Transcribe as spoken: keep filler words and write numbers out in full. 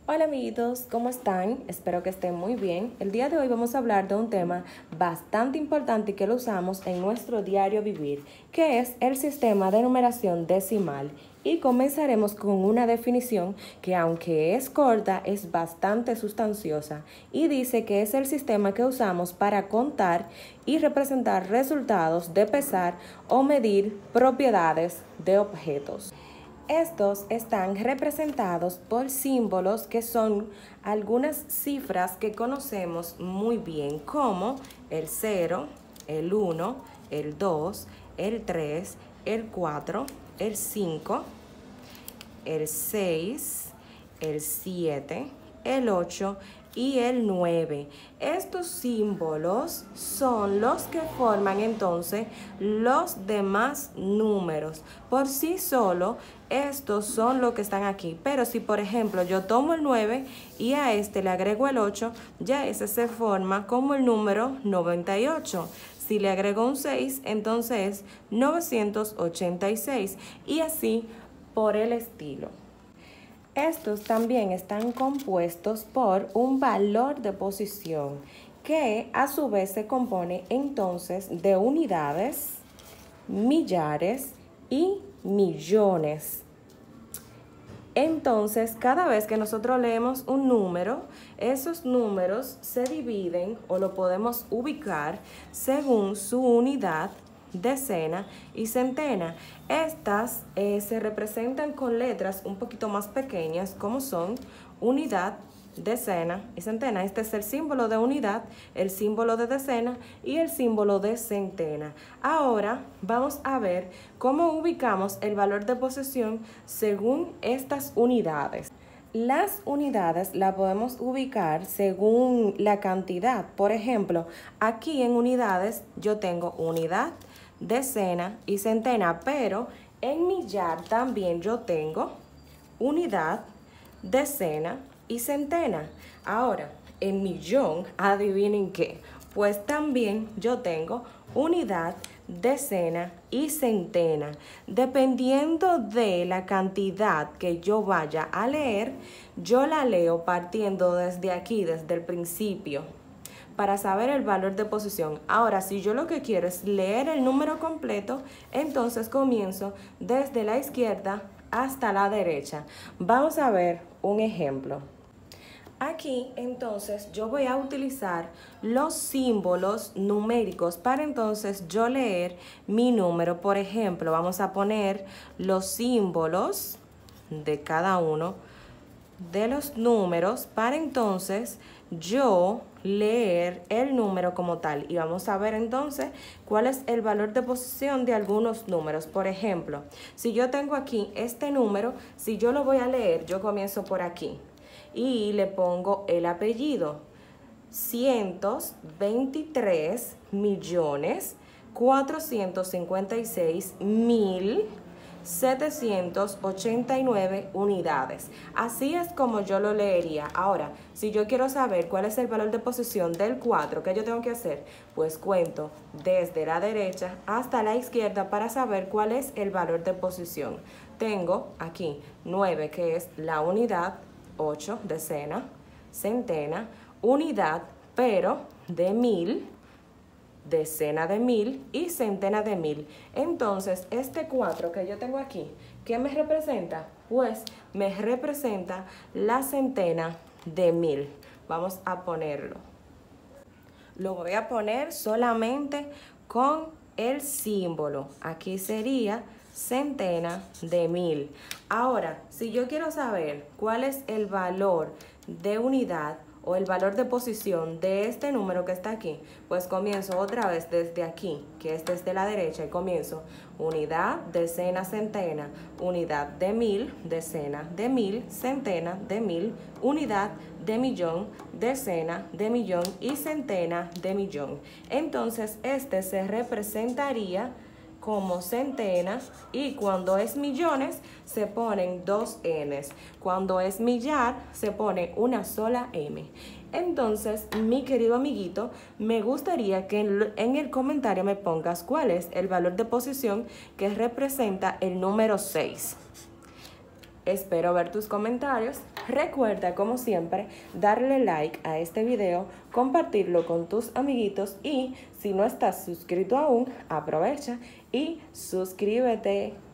Hola amiguitos, ¿cómo están? Espero que estén muy bien. El día de hoy vamos a hablar de un tema bastante importante que lo usamos en nuestro diario vivir, que es el sistema de numeración decimal. Y comenzaremos con una definición que, aunque es corta, es bastante sustanciosa y dice que es el sistema que usamos para contar y representar resultados de pesar o medir propiedades de objetos. Estos están representados por símbolos que son algunas cifras que conocemos muy bien, como el cero, el uno, el dos, el tres, el cuatro, el cinco, el seis, el siete, el ocho y el nueve. Estos símbolos son los que forman entonces los demás números. Por sí solo, estos son los que están aquí. Pero si, por ejemplo, yo tomo el nueve y a este le agrego el ocho, ya ese se forma como el número noventa y ocho. Si le agrego un seis, entonces es novecientos ochenta y seis. Y así por el estilo. Estos también están compuestos por un valor de posición que a su vez se compone entonces de unidades, millares y millones. Entonces, cada vez que nosotros leemos un número, esos números se dividen o lo podemos ubicar según su unidad, decena y centena. Estas eh, se representan con letras un poquito más pequeñas, como son unidad, decena y centena. Este es el símbolo de unidad, el símbolo de decena y el símbolo de centena. Ahora vamos a ver cómo ubicamos el valor de posesión según estas unidades. Las unidades las podemos ubicar según la cantidad. Por ejemplo, aquí en unidades yo tengo unidad, decena y centena, pero en millar también yo tengo unidad, decena y centena. Ahora, en millón, adivinen qué, pues también yo tengo unidad, decena y centena. Dependiendo de la cantidad que yo vaya a leer, yo la leo partiendo desde aquí, desde el principio, para saber el valor de posición. Ahora, si yo lo que quiero es leer el número completo, entonces comienzo desde la izquierda hasta la derecha. Vamos a ver un ejemplo. Aquí, entonces, yo voy a utilizar los símbolos numéricos para entonces yo leer mi número. Por ejemplo, vamos a poner los símbolos de cada uno de los números para entonces yo leer el número como tal. Y vamos a ver entonces cuál es el valor de posición de algunos números. Por ejemplo, si yo tengo aquí este número, si yo lo voy a leer, yo comienzo por aquí y le pongo el apellido: cientos veintitrés millones cuatrocientos cincuenta y seis mil setecientos ochenta y nueve unidades. Así es como yo lo leería. Ahora, si yo quiero saber cuál es el valor de posición del cuatro, ¿qué yo tengo que hacer? Pues cuento desde la derecha hasta la izquierda para saber cuál es el valor de posición. Tengo aquí nueve, que es la unidad, ocho, decena, centena, unidad, pero de mil, decena de mil y centena de mil. Entonces, este cuatro que yo tengo aquí, ¿qué me representa? Pues me representa la centena de mil. Vamos a ponerlo. Lo voy a poner solamente con el símbolo. Aquí sería centena de mil. Ahora, si yo quiero saber cuál es el valor de unidad o el valor de posición de este número que está aquí, pues comienzo otra vez desde aquí, que es desde la derecha, y comienzo unidad, decena, centena, unidad de mil, decena de mil, centena de mil, unidad de millón, decena de millón y centena de millón. Entonces este se representaría como centena, y cuando es millones se ponen dos N's. Cuando es millar se pone una sola M. Entonces, mi querido amiguito, me gustaría que en el comentario me pongas cuál es el valor de posición que representa el número seis. Espero ver tus comentarios. Recuerda, como siempre, darle like a este video, compartirlo con tus amiguitos y si no estás suscrito aún, aprovecha y suscríbete.